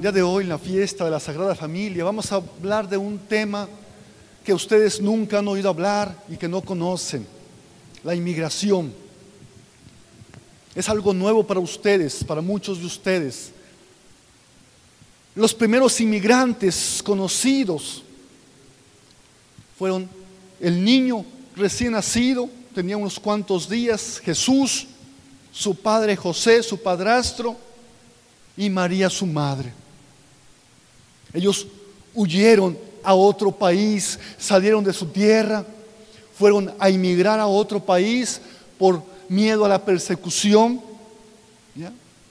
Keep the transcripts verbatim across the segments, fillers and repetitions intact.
día de hoy, en la fiesta de la Sagrada Familia, vamos a hablar de un tema que ustedes nunca han oído hablar y que no conocen: la inmigración. Es algo nuevo para ustedes, para muchos de ustedes. Los primeros inmigrantes conocidos fueron el niño recién nacido, tenía unos cuantos días, Jesús, su padre José, su padrastro, y María, su madre. Ellos huyeron a otro país, salieron de su tierra, fueron a inmigrar a otro país por miedo a la persecución, ¿ya?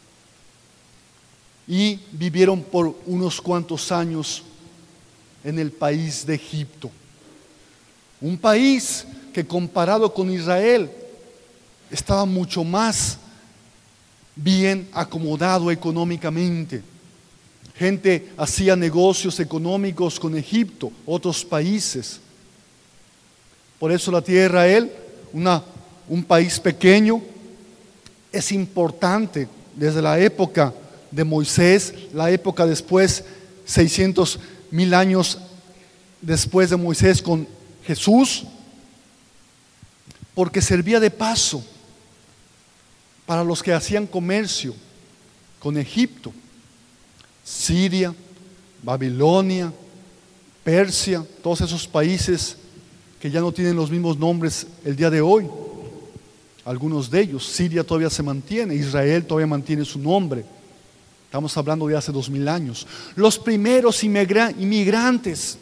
Y vivieron por unos cuantos años en el país de Egipto. Un país que, comparado con Israel, estaba mucho más bien acomodado económicamente. Gente hacía negocios económicos con Egipto, otros países. Por eso la tierra de Israel, una, un país pequeño, es importante desde la época de Moisés, la época después, seiscientos mil años después de Moisés con Jesús, porque servía de paso para los que hacían comercio con Egipto, Siria, Babilonia, Persia, todos esos países que ya no tienen los mismos nombres el día de hoy. Algunos de ellos, Siria todavía se mantiene, Israel todavía mantiene su nombre. Estamos hablando de hace dos mil años. Los primeros inmigra- inmigrantes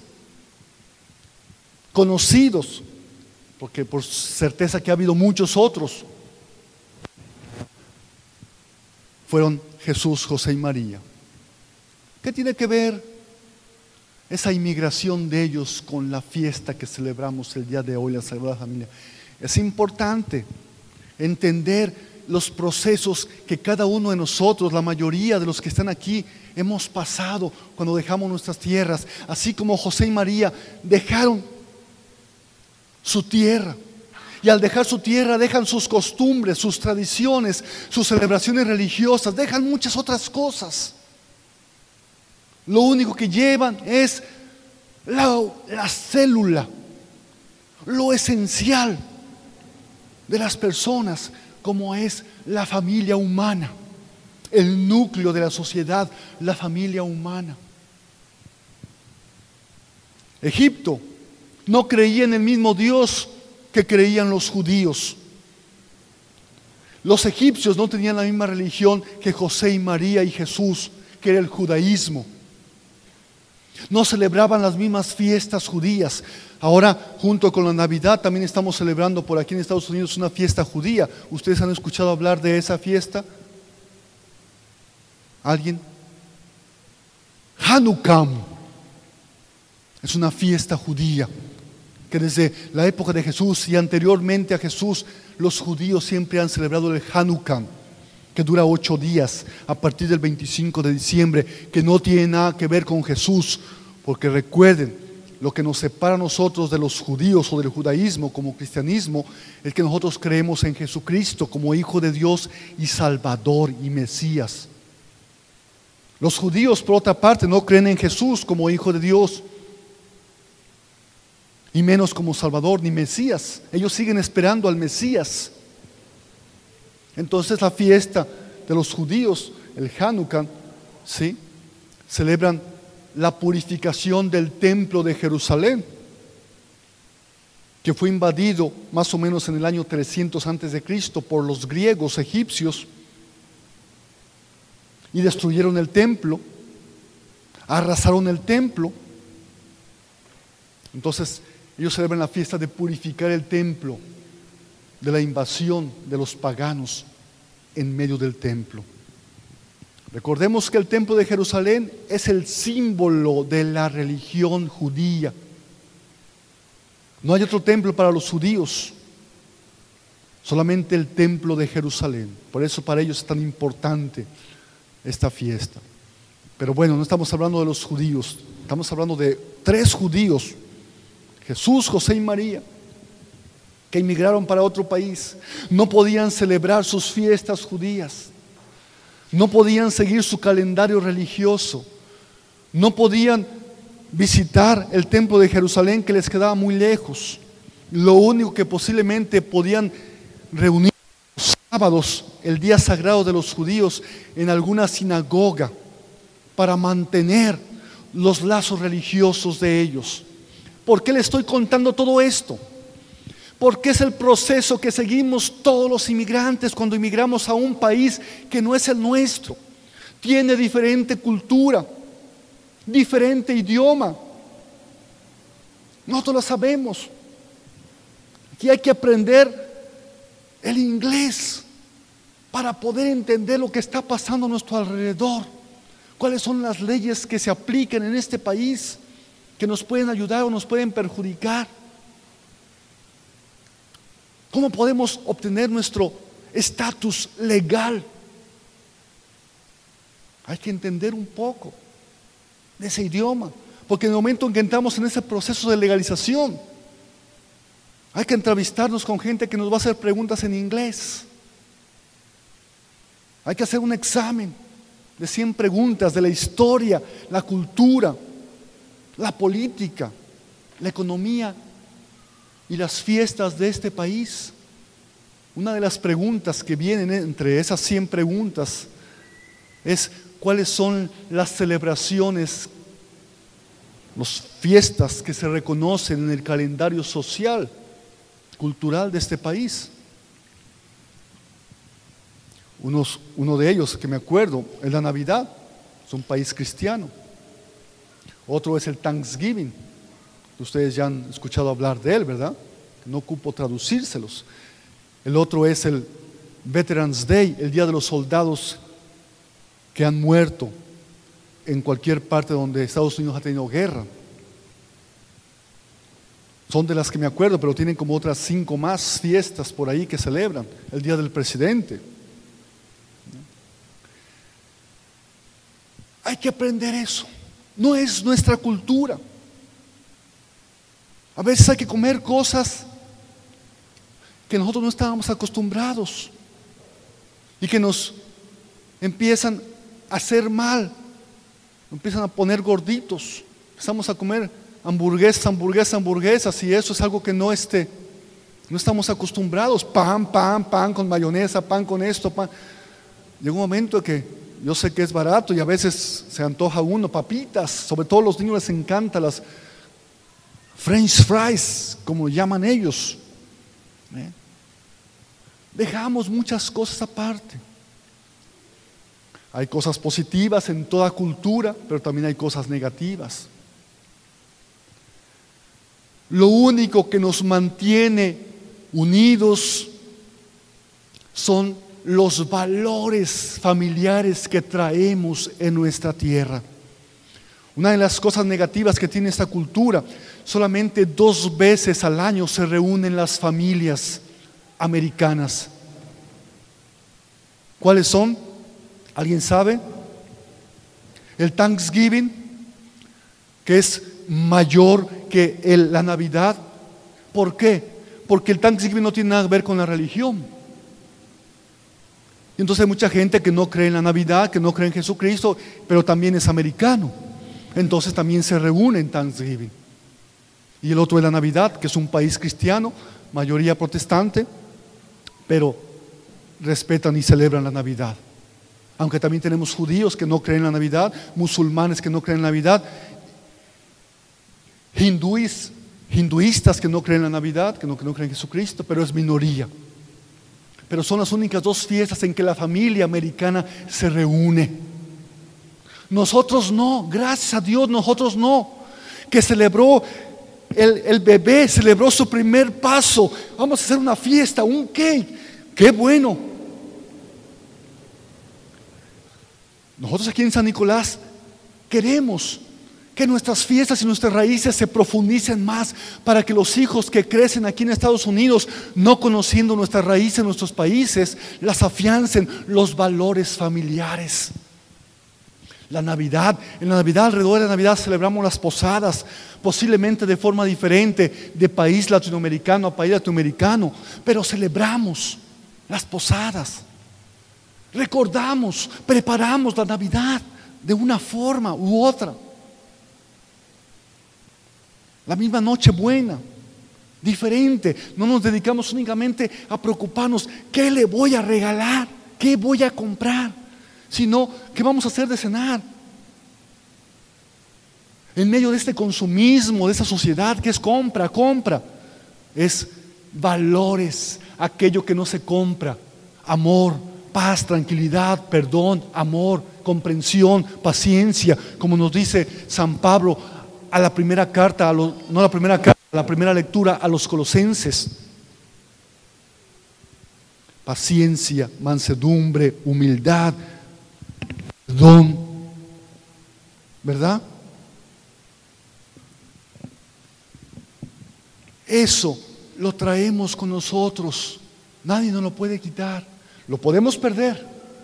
conocidos, porque por certeza que ha habido muchos otros, fueron Jesús, José y María. ¿Qué tiene que ver esa inmigración de ellos con la fiesta que celebramos el día de hoy, la Sagrada Familia? Es importante entender los procesos que cada uno de nosotros, la mayoría de los que están aquí, hemos pasado cuando dejamos nuestras tierras, así como José y María dejaron su tierra. Y al dejar su tierra dejan sus costumbres, sus tradiciones, sus celebraciones religiosas, dejan muchas otras cosas. Lo único que llevan es la, la célula, lo esencial de las personas, como es la familia humana, el núcleo de la sociedad, la familia humana. Egipto no creía en el mismo Dios que creían los judíos. Los egipcios no tenían la misma religión que José y María y Jesús, que era el judaísmo. No celebraban las mismas fiestas judías. Ahora, junto con la Navidad, también estamos celebrando por aquí en Estados Unidos una fiesta judía. ¿Ustedes han escuchado hablar de esa fiesta? ¿Alguien? Hanukkah. Es una fiesta judía que desde la época de Jesús y anteriormente a Jesús, los judíos siempre han celebrado el Hanukkah, que dura ocho días a partir del veinticinco de diciembre, que no tiene nada que ver con Jesús, porque recuerden, lo que nos separa a nosotros de los judíos o del judaísmo como cristianismo es que nosotros creemos en Jesucristo como Hijo de Dios y Salvador y Mesías. Los judíos, por otra parte, no creen en Jesús como Hijo de Dios, y menos como Salvador ni Mesías. Ellos siguen esperando al Mesías. Entonces la fiesta de los judíos, el Hanukkah, ¿sí?, celebran la purificación del templo de Jerusalén, que fue invadido más o menos en el año trescientos antes de Cristo por los griegos egipcios, y destruyeron el templo, arrasaron el templo. Entonces ellos celebran la fiesta de purificar el templo de la invasión de los paganos en medio del templo. Recordemos que el templo de Jerusalén es el símbolo de la religión judía. No hay otro templo para los judíos, solamente el templo de Jerusalén. Por eso para ellos es tan importante esta fiesta. Pero bueno, no estamos hablando de los judíos, estamos hablando de tres judíos: Jesús, José y María, que emigraron para otro país. No podían celebrar sus fiestas judías, no podían seguir su calendario religioso, No podían visitar el templo de Jerusalén, que les quedaba muy lejos. Lo único que posiblemente podían reunir los sábados, el día sagrado de los judíos, en alguna sinagoga para mantener los lazos religiosos de ellos. ¿Por qué le estoy contando todo esto? Porque es el proceso que seguimos todos los inmigrantes cuando inmigramos a un país que no es el nuestro. Tiene diferente cultura, diferente idioma. Nosotros lo sabemos. Aquí hay que aprender el inglés para poder entender lo que está pasando a nuestro alrededor. ¿Cuáles son las leyes que se aplican en este país que nos pueden ayudar o nos pueden perjudicar? ¿Cómo podemos obtener nuestro estatus legal? Hay que entender un poco de ese idioma, porque en el momento en que entramos en ese proceso de legalización, hay que entrevistarnos con gente que nos va a hacer preguntas en inglés. Hay que hacer un examen de cien preguntas de la historia, la cultura, la política, la economía y las fiestas de este país. Una de las preguntas que vienen entre esas cien preguntas es: ¿cuáles son las celebraciones, las fiestas que se reconocen en el calendario social, cultural de este país? Unos, uno de ellos que me acuerdo es la Navidad, es un país cristiano. Otro es el Thanksgiving, ustedes ya han escuchado hablar de él, ¿verdad? No ocupo traducírselos. El otro es el Veterans Day, el Día de los Soldados que han muerto en cualquier parte donde Estados Unidos ha tenido guerra. Son de las que me acuerdo, pero tienen como otras cinco más fiestas por ahí que celebran. El Día del Presidente. Hay que aprender eso. No es nuestra cultura. A veces hay que comer cosas que nosotros no estábamos acostumbrados y que nos empiezan a hacer mal, nos empiezan a poner gorditos. Empezamos a comer hamburguesas, hamburguesas, hamburguesas, y eso es algo que no, este, no estamos acostumbrados. Pan, pan, pan con mayonesa, pan con esto, pan. Llega un momento que yo sé que es barato y a veces se antoja uno, papitas, sobre todo a los niños les encantan las French fries, como llaman ellos. ¿Eh? Dejamos muchas cosas aparte. Hay cosas positivas en toda cultura, pero también hay cosas negativas. Lo único que nos mantiene unidos son los valores familiares que traemos en nuestra tierra. Una de las cosas negativas que tiene esta cultura: solamente dos veces al año se reúnen las familias americanas. ¿Cuáles son? ¿Alguien sabe? El Thanksgiving, que es mayor que el, la Navidad. ¿Por qué? Porque el Thanksgiving no tiene nada que ver con la religión. Y entonces hay mucha gente que no cree en la Navidad, que no cree en Jesucristo, pero también es americano. Entonces también se reúne en Thanksgiving. Y el otro es la Navidad, que es un país cristiano, mayoría protestante, pero respetan y celebran la Navidad. Aunque también tenemos judíos que no creen en la Navidad, musulmanes que no creen en la Navidad, hindúes, hinduistas que no creen en la Navidad, que no, que no creen en Jesucristo, pero es minoría. Pero son las únicas dos fiestas en que la familia americana se reúne. Nosotros no, gracias a Dios, nosotros no. Que celebró el, el bebé, celebró su primer paso. Vamos a hacer una fiesta, un cake. ¡Qué bueno! Nosotros aquí en San Nicolás queremos que nuestras fiestas y nuestras raíces se profundicen más, para que los hijos que crecen aquí en Estados Unidos, no conociendo nuestras raíces en nuestros países, las afiancen los valores familiares. La Navidad, en la Navidad, alrededor de la Navidad celebramos las posadas, posiblemente de forma diferente, de país latinoamericano a país latinoamericano, pero celebramos las posadas, recordamos, preparamos la Navidad de una forma u otra. La misma Nochebuena, diferente. No nos dedicamos únicamente a preocuparnos, ¿qué le voy a regalar? ¿Qué voy a comprar? Sino, ¿qué vamos a hacer de cenar? En medio de este consumismo, de esta sociedad que es compra, compra, es valores, aquello que no se compra, amor, paz, tranquilidad, perdón, amor, comprensión, paciencia, como nos dice San Pablo a la primera carta, a lo, no a la primera carta, a la primera lectura a los Colosenses. Paciencia, mansedumbre, humildad, perdón, ¿verdad? Eso lo traemos con nosotros, nadie nos lo puede quitar. Lo podemos perder,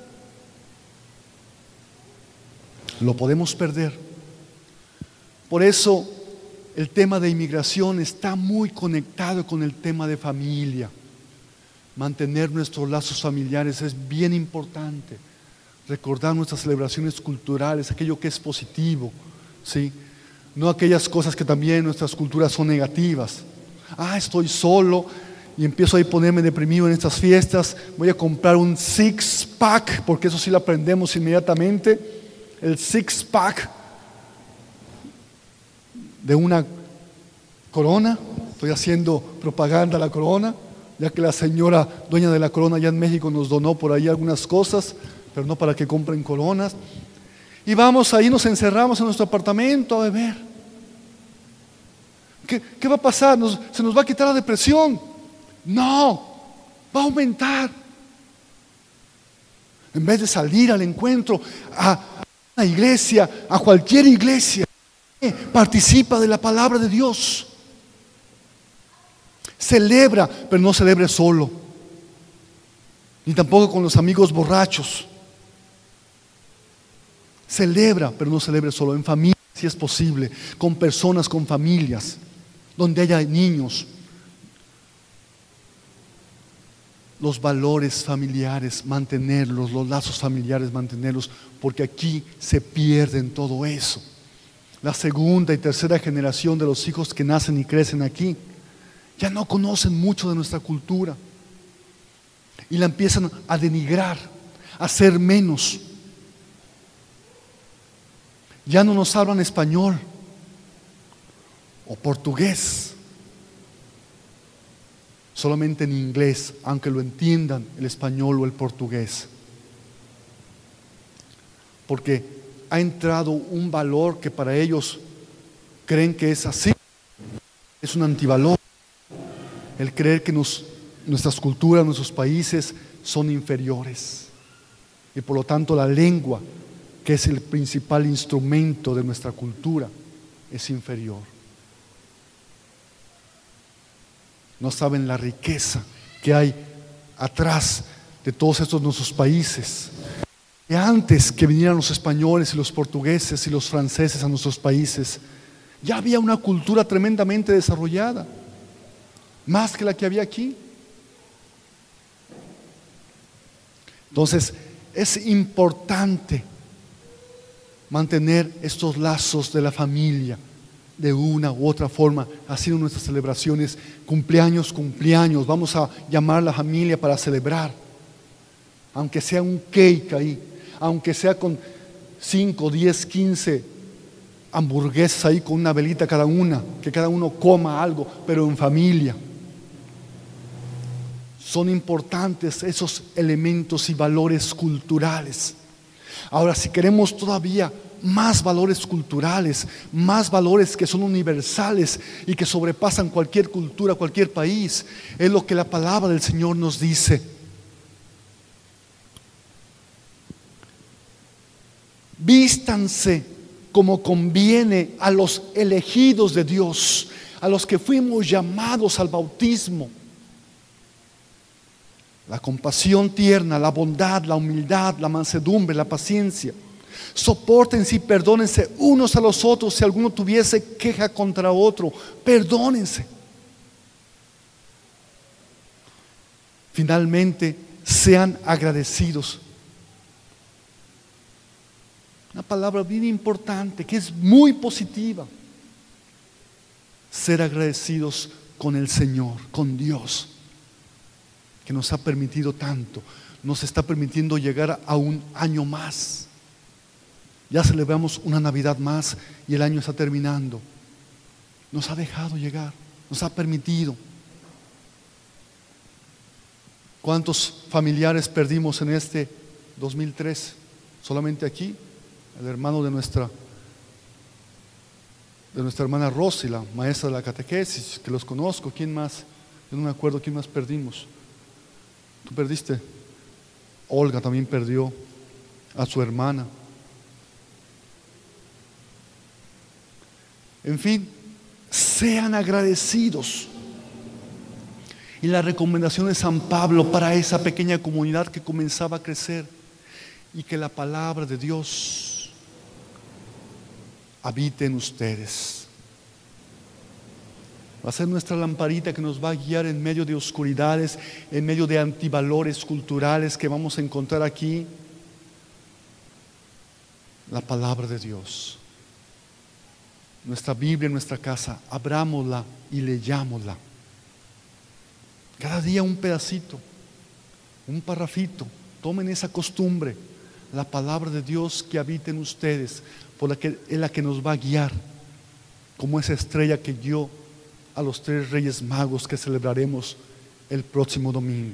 lo podemos perder. Por eso el tema de inmigración está muy conectado con el tema de familia. Mantener nuestros lazos familiares es bien importante. Recordar nuestras celebraciones culturales, aquello que es positivo, ¿sí? No aquellas cosas que también en nuestras culturas son negativas. Ah, estoy solo y empiezo a ponerme deprimido en estas fiestas. Voy a comprar un six pack, porque eso sí lo aprendemos inmediatamente. El six pack de una Corona. Estoy haciendo propaganda a la Corona, ya que la señora dueña de la Corona allá en México nos donó por ahí algunas cosas, pero no para que compren Coronas. Y vamos ahí, nos encerramos en nuestro apartamento a beber. ¿Qué, qué va a pasar? Nos, ¿Se nos va a quitar la depresión? No, va a aumentar. En vez de salir al encuentro a una iglesia, a cualquier iglesia, participa de la palabra de Dios. Celebra, pero no celebre solo, ni tampoco con los amigos borrachos. Celebra, pero no celebre solo, en familia si es posible, con personas, con familias, donde haya niños. Los valores familiares, mantenerlos, los lazos familiares, mantenerlos, porque aquí se pierden todo eso. La segunda y tercera generación de los hijos que nacen y crecen aquí ya no conocen mucho de nuestra cultura y la empiezan a denigrar, a hacer menos. Ya no nos hablan español o portugués, solamente en inglés, aunque lo entiendan el español o el portugués, porque ha entrado un valor que para ellos creen que es así, es un antivalor, el creer que nos, nuestras culturas, nuestros países son inferiores, y por lo tanto la lengua, que es el principal instrumento de nuestra cultura, es inferior. No saben la riqueza que hay atrás de todos estos nuestros países. Que antes que vinieran los españoles y los portugueses y los franceses a nuestros países, ya había una cultura tremendamente desarrollada, más que la que había aquí. Entonces, es importante mantener estos lazos de la familia de una u otra forma, haciendo nuestras celebraciones, cumpleaños, cumpleaños. Vamos a llamar a la familia para celebrar, aunque sea un cake ahí, aunque sea con cinco, diez, quince hamburguesas ahí con una velita cada una, que cada uno coma algo, pero en familia. Son importantes esos elementos y valores culturales. Ahora, si queremos todavía más valores culturales, más valores que son universales y que sobrepasan cualquier cultura, cualquier país, es lo que la palabra del Señor nos dice. Vístanse como conviene a los elegidos de Dios, a los que fuimos llamados al bautismo. La compasión tierna, la bondad, la humildad, la mansedumbre, la paciencia. Sopórtense y perdónense unos a los otros. Si alguno tuviese queja contra otro, perdónense. Finalmente, sean agradecidos. Una palabra bien importante, que es muy positiva. ser agradecidos con el Señor, con Dios, que nos ha permitido tanto, nos está permitiendo llegar a un año más. Ya celebramos una Navidad más y el año está terminando. Nos ha dejado llegar, nos ha permitido. ¿Cuántos familiares perdimos en este dos mil tres? Solamente aquí, el hermano de nuestra, de nuestra hermana Rosy, la maestra de la catequesis, que los conozco. ¿Quién más? Yo no me acuerdo quién más perdimos. ¿Tú perdiste? Olga también perdió a su hermana. En fin, sean agradecidos. Y la recomendación de San Pablo para esa pequeña comunidad que comenzaba a crecer, y que la palabra de Dios habite en ustedes. Va a ser nuestra lamparita que nos va a guiar en medio de oscuridades, en medio de antivalores culturales que vamos a encontrar aquí. La palabra de Dios. Nuestra Biblia en nuestra casa, abrámosla y leyámosla. Cada día un pedacito, un parrafito. Tomen esa costumbre. La palabra de Dios que habita en ustedes, por la que es la que nos va a guiar, como esa estrella que guió a los tres Reyes Magos que celebraremos el próximo domingo.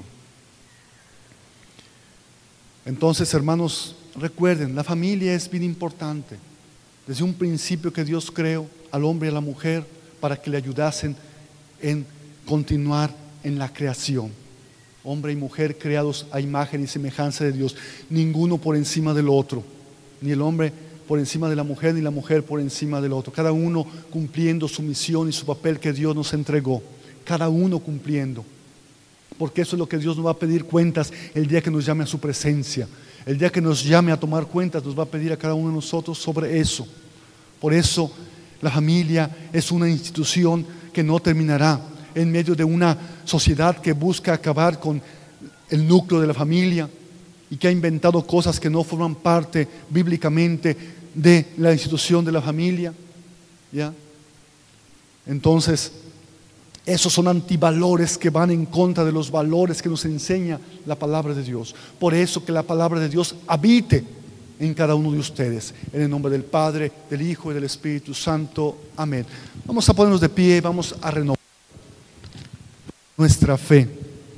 Entonces, hermanos, recuerden, la familia es bien importante. Desde un principio que Dios creó al hombre y a la mujer para que le ayudasen en continuar en la creación. Hombre y mujer creados a imagen y semejanza de Dios, ninguno por encima del otro, ni el hombre por encima de la mujer, ni la mujer por encima del otro, cada uno cumpliendo su misión y su papel que Dios nos entregó, cada uno cumpliendo, porque eso es lo que Dios nos va a pedir cuentas el día que nos llame a su presencia, el día que nos llame a tomar cuentas, nos va a pedir a cada uno de nosotros sobre eso. Por eso la familia es una institución que no terminará. En medio de una sociedad que busca acabar con el núcleo de la familia y que ha inventado cosas que no forman parte bíblicamente de la institución de la familia, ¿ya? Entonces, esos son antivalores que van en contra de los valores que nos enseña la palabra de Dios. Por eso que la palabra de Dios habite en cada uno de ustedes. En el nombre del Padre, del Hijo y del Espíritu Santo. Amén. Vamos a ponernos de pie, vamos a renovar nuestra fe.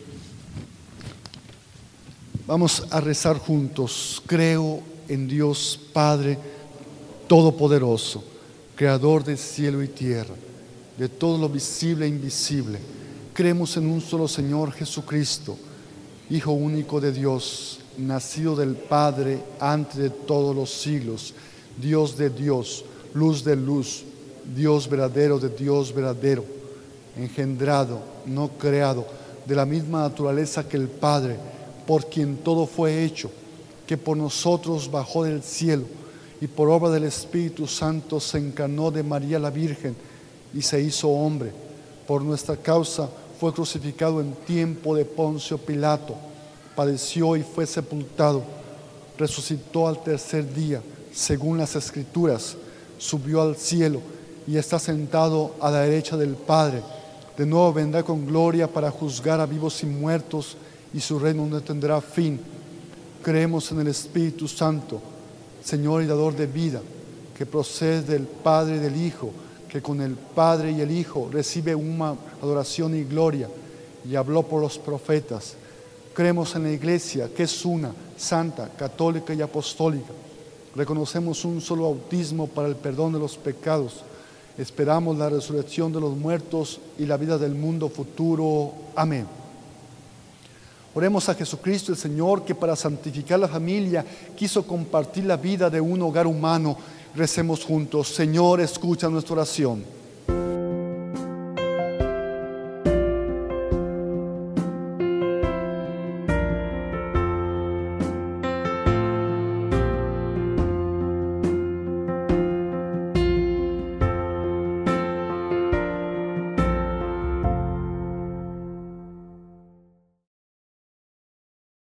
Vamos a rezar juntos. Creo en Dios Padre Todopoderoso, Creador del cielo y tierra, de todo lo visible e invisible. Creemos en un solo Señor Jesucristo, Hijo único de Dios, nacido del Padre antes de todos los siglos, Dios de Dios, luz de luz, Dios verdadero de Dios verdadero, engendrado, no creado, de la misma naturaleza que el Padre, por quien todo fue hecho, que por nosotros bajó del cielo y por obra del Espíritu Santo se encarnó de María la Virgen y se hizo hombre. Por nuestra causa fue crucificado en tiempo de Poncio Pilato, padeció y fue sepultado, resucitó al tercer día, según las Escrituras, subió al cielo y está sentado a la derecha del Padre. De nuevo vendrá con gloria para juzgar a vivos y muertos, y su reino no tendrá fin. Creemos en el Espíritu Santo, Señor y dador de vida, que procede del Padre y del Hijo, que con el Padre y el Hijo recibe una adoración y gloria, y habló por los profetas. Creemos en la Iglesia, que es una, santa, católica y apostólica. Reconocemos un solo bautismo para el perdón de los pecados. Esperamos la resurrección de los muertos y la vida del mundo futuro. Amén. Oremos a Jesucristo el Señor, que para santificar la familia quiso compartir la vida de un hogar humano. Recemos juntos. Señor, escucha nuestra oración.